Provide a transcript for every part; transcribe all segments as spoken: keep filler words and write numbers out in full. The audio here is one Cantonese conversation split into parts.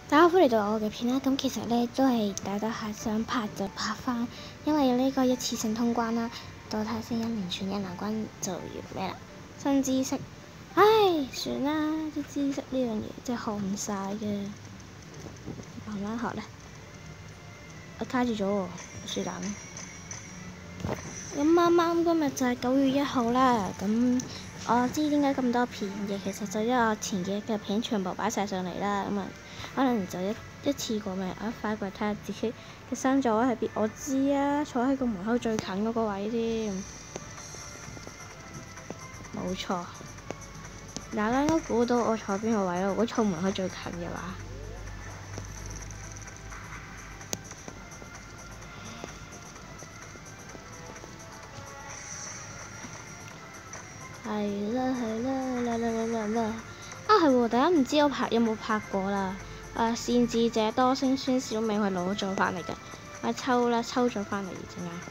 大家好，歡迎嚟到我嘅片啦。咁其實咧都係大家係想拍就拍翻，因為呢個一次性通關啦，到睇下先一連串一難關就要咩啦？新知識，唉，算啦，啲知識呢樣嘢真係學唔晒嘅，慢慢學啦。我卡住咗喎，是但。咁啱啱今日就係九月一號啦，咁我知點解咁多片嘅，其實就因為我前幾日嘅片全部擺晒上嚟啦，咁啊可能就一一次過咪我一快過嚟睇下自己嘅新座位喺邊，我知啊，坐喺個門口最近嗰個位添，冇錯。大家應該估到我坐邊個位咯，如果坐門口最近嘅話。係啦係啦啦啦啦啦啦！啊係喎，大家唔知我拍有冇拍過啦？誒善智者多星孫小美係攞咗翻嚟嘅，我抽啦抽咗翻嚟陣間。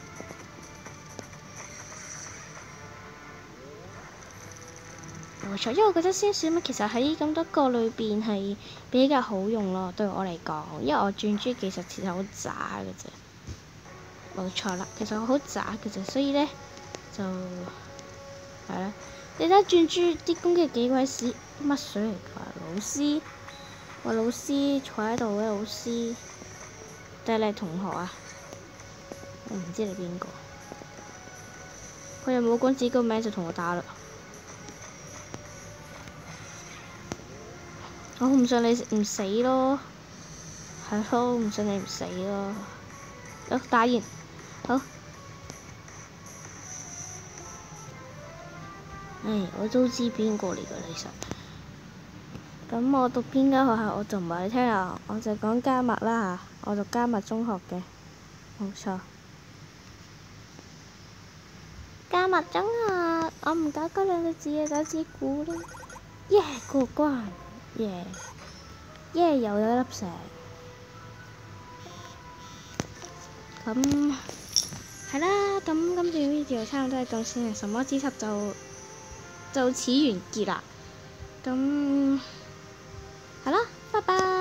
冇錯，因為我覺得孫小美其實喺咁多個裏邊係比較好用咯，對我嚟講，因為我轉珠技術其實好渣嘅啫。冇錯啦，其實我好渣嘅啫，所以咧就係啦。你睇轉珠啲攻擊幾鬼屎，乜水嚟㗎？老師，喂老師坐喺度嘅老師，定係你同學啊？我唔知你邊個，佢又冇講自己個名就同我打啦。我唔信你唔死咯，係咯，唔信你唔死咯。好，打完，好。唉，我都知邊個嚟㗎，其實。咁我讀邊間學校我就唔話你聽啦，我就講加密啦嚇，我讀加密中學嘅，冇錯。加密中學，我唔搞嗰兩個字嘅，搞自己估啦。耶過關，耶耶又有一粒石。咁係啦，咁今段 video 差唔多係咁先啦，什麼之輯就就此完結啦。咁係啦，拜拜。